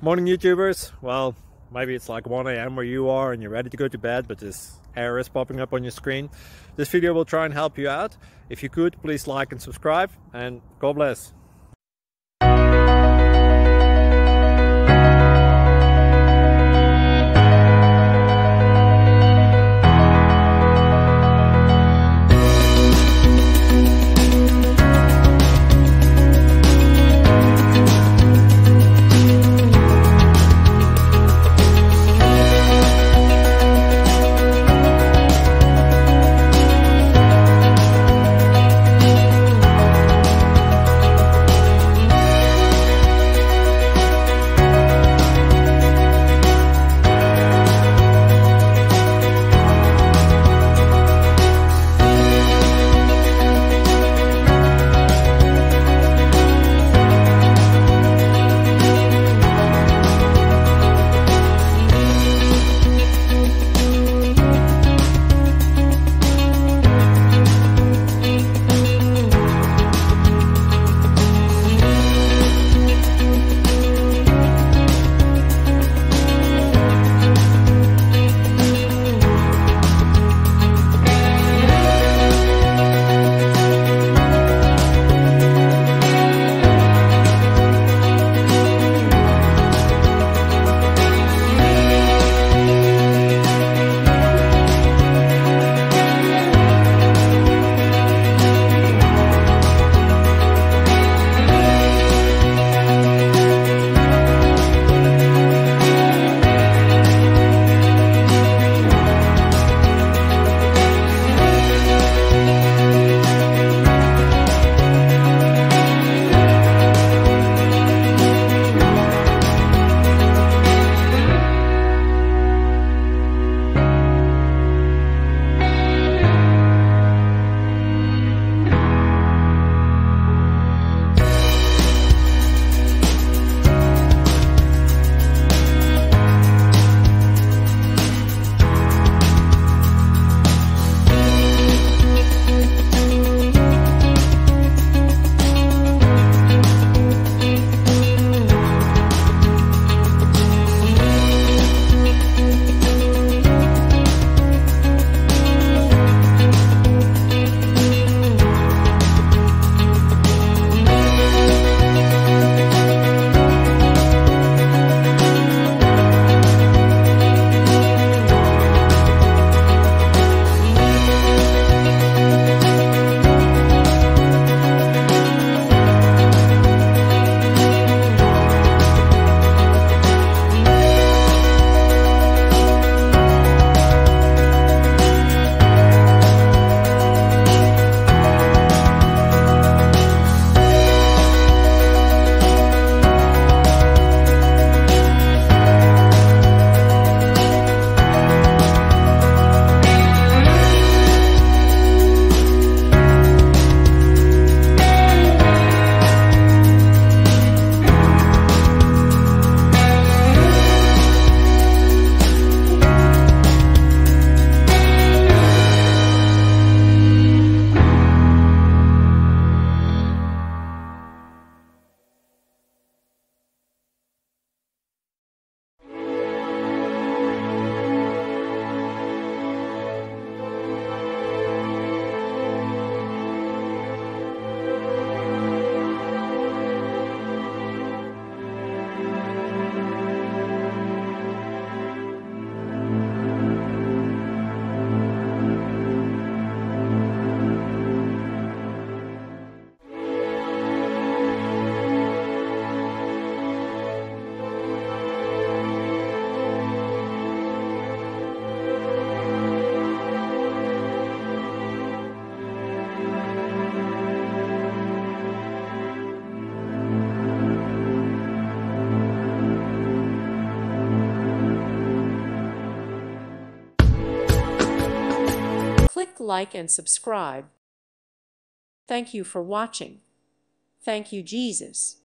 Morning YouTubers. Well, maybe it's like 1 a.m. where you are and you're ready to go to bed, but this error is popping up on your screen. This video will try and help you out. If you could, please like and subscribe, and God bless. Click like and subscribe. Thank you for watching. Thank you, Jesus.